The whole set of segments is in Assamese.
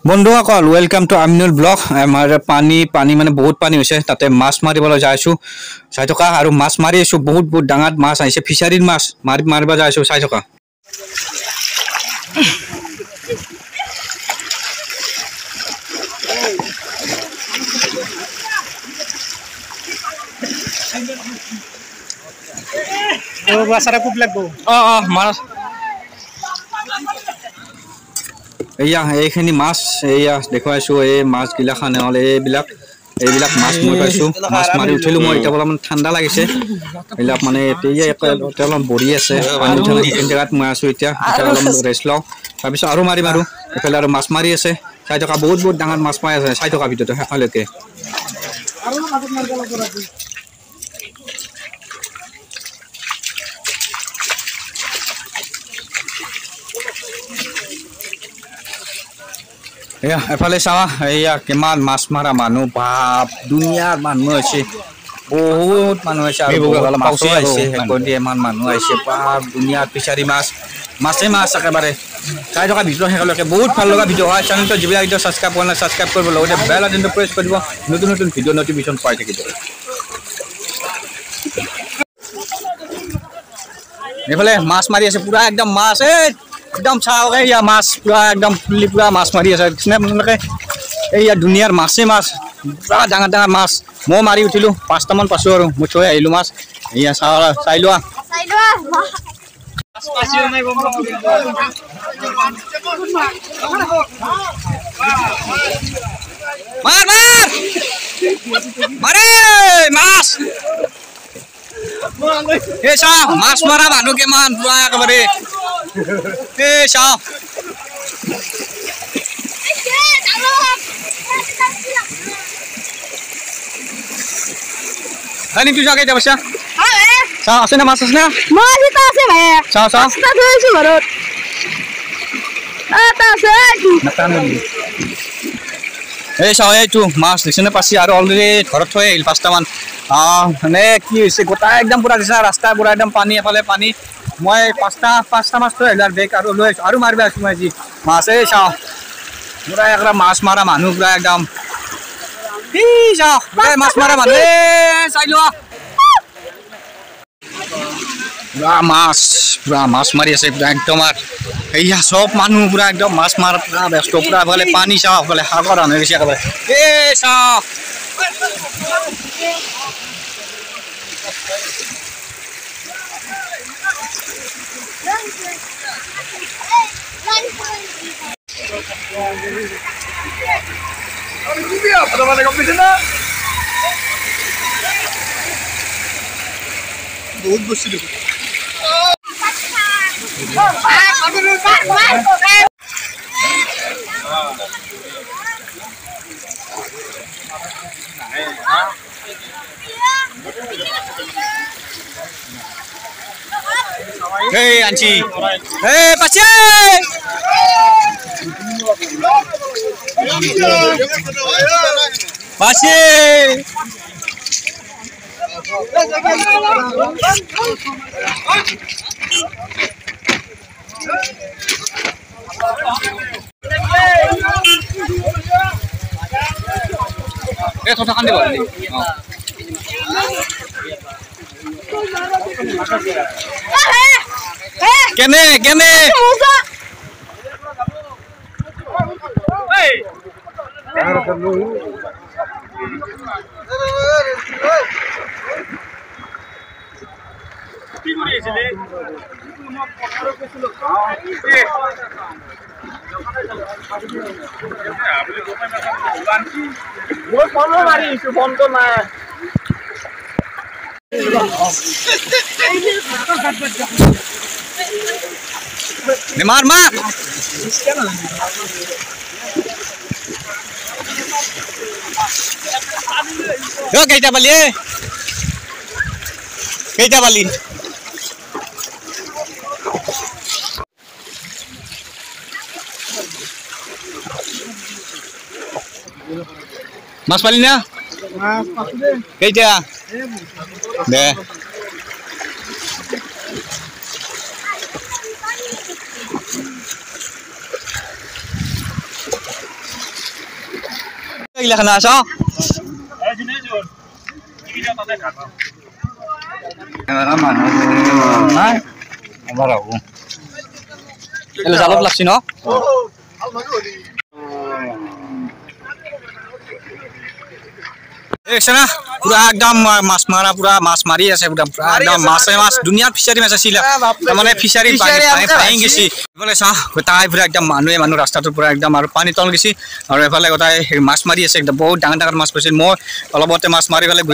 বন্ধুসকল ওয়েলকাম টু আমিনুল ব্লগ। আমাৰ পানী মানে বহুত পানী হৈছে, তাতে মাছ মাৰিবলৈ যাইছো চাই থকা আৰু মাছ মাৰি আছো। বহুত ডাঙৰ মাছ আহিছে, ফিচাৰীৰ মাছ মাৰিব যাইছো চাই থকা। মাছ এয়া এইখিনি মাছ এয়া দেখুৱাইছো। এই মাছ গিলাখান হ'ল এইবিলাক মাছ মই পাইছো। মাছ মাৰি উঠিলো মই, এতিয়া অলপমান ঠাণ্ডা লাগিছে। এইবিলাক মানে এতিয়া অলপ বৰি আছে, পানী উঠা নাই সেইখিনি জেগাত মই আছো। এতিয়া অলপ ৰেষ্ট লওঁ, তাৰপিছত আৰু মাৰিম। আৰু এইফালে আৰু মাছ মাৰি আছে চাই থকা। বহুত ডাঙৰ মাছ মাৰি আছে চাই থকা ভিতৰতে শেষলৈকে। এয়া এফালে চাৱা, এয়া কিমান মাছ মৰা মানুহ, বাপ দুনিয়াৰ মানুহ হৈছে, বহুত মানুহ হৈছে। আৰু মাছো আহিছে, ইমান মানুহ আহিছে, বাপ দুনিয়াৰ ফিচাৰী মাছে মাছ একেবাৰে চাই থকা ভিডিঅ' শেষলৈকে। বহুত ভাল লগা ভিডিঅ' হয়। চেনেলটো যিবিলাক ভিডিঅ' ছাবস্ক্ৰাইব কৰা নাই ছাবস্ক্ৰাইব কৰিব, লগতে বেল আইকনটো প্ৰেছ কৰিব, নতুন ভিডিঅ' নটিফিকেশ্যন পাই থাকিব। এইফালে মাছ মাৰি আছে পুৰা একদম মাছ, একদম চাওক এয়া মাছ পুৰা একদম ফুল্লি পুৰা মাছ মাৰি আছে। এইয়া দুনিয়াৰ মাছ পুৰা ডাঙৰ মাছ। মই মাৰি উঠিলো, 5টামান পাইছো আৰু মই থৈ আহিলো মাছ। এয়া চাই লোৱা। মাছ এই চাও, মাছ মৰা মানুহ কিমান পুৰা একেবাৰে। এই চাও তুই চাও কেইটা পইচা চাও আছে না, মাছ আছে না? চাও এই চাও এইটো মাছ দিছে নে পাছি। আৰু অলৰেডি ঘৰত থৈ আহিল 5টামান। মানে কি হৈছে, গোটাই একদম পুৰা দিছে ৰাস্তা পুৰা একদম পানী, এফালে পানী। মই পাঁচটা মাছ থৈ আহিলো আৰু বেগ আৰু লৈ আহিছো, আৰু মাৰিব আছো মই আজি মাছ। এই চাও পুৰা একদম মাছ মৰা মানুহ পুৰা একদম। চাও মাছ মৰা মানুহ চাই লোৱা। পুৰা মাছ মাৰি আছে একদম। এইয়া চব মানুহ পুৰা একদম মাছ মাৰা পুৰা ব্যস্ত, পুৰা এফালে পানী চাও, এফালে সাগৰ হৈ গৈছে একেবাৰে। এই চাও বহুত বস্তু দেখো। Hey Anci, hey Pasye, Pasye. Thotha kan debo. Kene. কি কৰি আছিলে? মই ফোন মাৰিছো, ফোনটো নাই। মাৰ কেইটা পালি মাছ পালি না? কেইটা দে গিলা খানা আছ জালত লাগছি ন না পুরা একদম মাছ মারা পুরা মাছ মারি আছে একদম মাছে মাছ দুনিয়াত ফিচারি মাছ আছিল মানে ফিচারি পাই গেছি এফালে চা গোটাই পুরা একদম মানুহ ৰাস্তাটোৰ পৰা একদম আৰু পানী তল গেছি আৰু এফালে গোটাই মাছ মাৰি আছে একদম বহুত ডাঙৰ ডাঙৰ মাছ পাইছিল মই অলপতে মাছ মাৰি পেলাই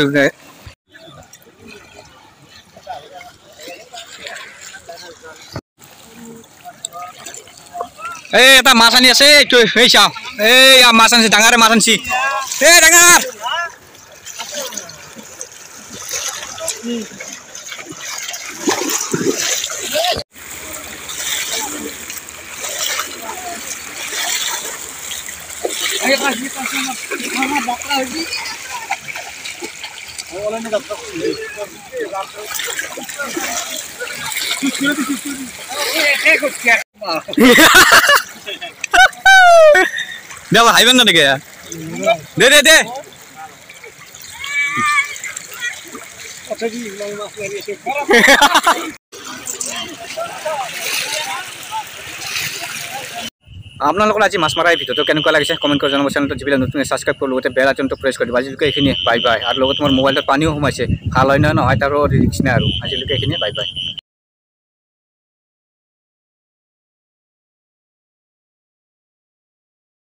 এই এটা মাছ আনি আছে এইটো এই চাও এই মাছ আনিছে ডাঙৰে মাছ আনিছি এই ডাঙৰ দেবা হাইবেন না নাকি দে দে দে আপোনালোকৰ আজি মাছ মাৰাই ভিডিঅ'টো কেনেকুৱা লাগিছে কমেণ্ট কৰি জনাব চেনেলটো যিবিলাক নতুন ছাবস্ক্ৰাইব কৰোঁ লগতে বেল আইকনটো প্ৰেছ কৰি দিব আজিলৈকে এইখিনিয়ে বাই বাই আৰু লগতে মোৰ মোবাইলটোত পানীও সোমাইছে ভাল হয় নহয় তাৰ ৰিস্ক নাই আৰু আজিলৈকে এইখিনিয়ে বাই বাই